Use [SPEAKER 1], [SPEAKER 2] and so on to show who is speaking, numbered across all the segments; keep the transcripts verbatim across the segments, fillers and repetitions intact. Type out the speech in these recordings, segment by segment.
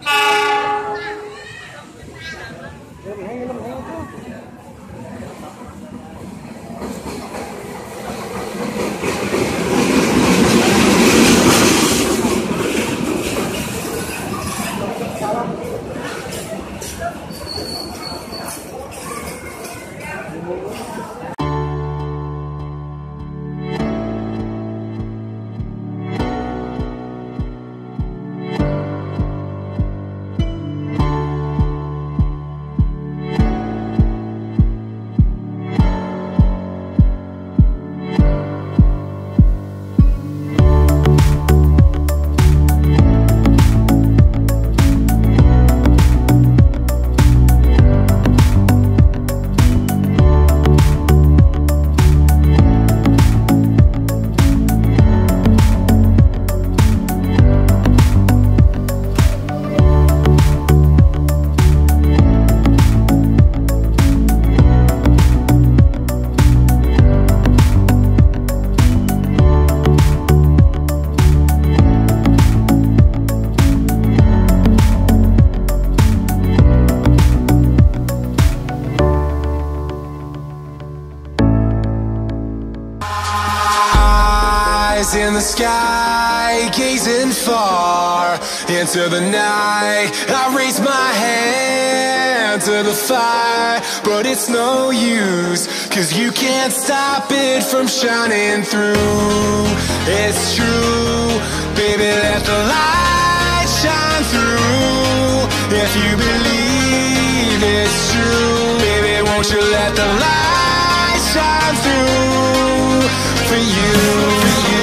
[SPEAKER 1] In the sky, gazing far into the night, I raise my hand to the fire, but it's no use, cause you can't stop it from shining through. It's true, baby, let the light shine through. If you believe it's true, baby, won't you let the light shine through for you, for you.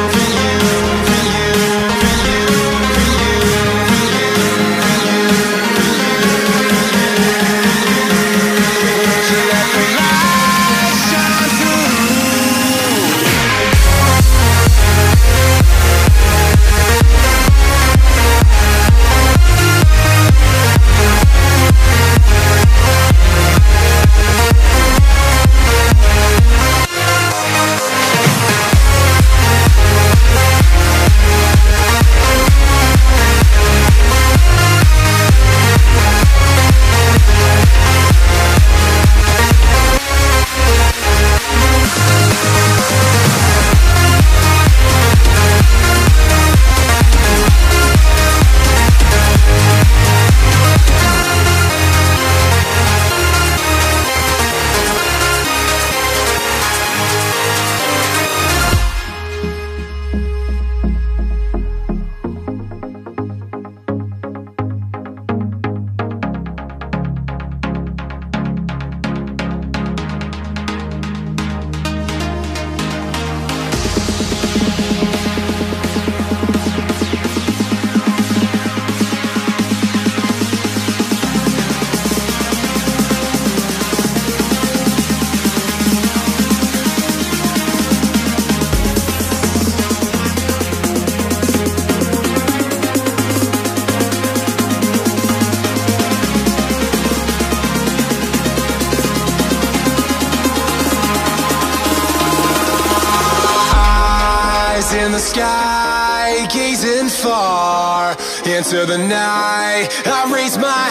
[SPEAKER 1] In the sky, gazing far into the night, I raise my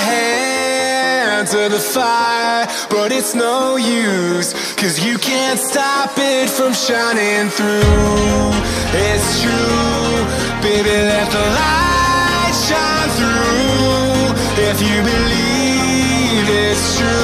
[SPEAKER 1] hand to the fire, but it's no use, cause you can't stop it from shining through. It's true, baby, let the light shine through. If you believe it's true,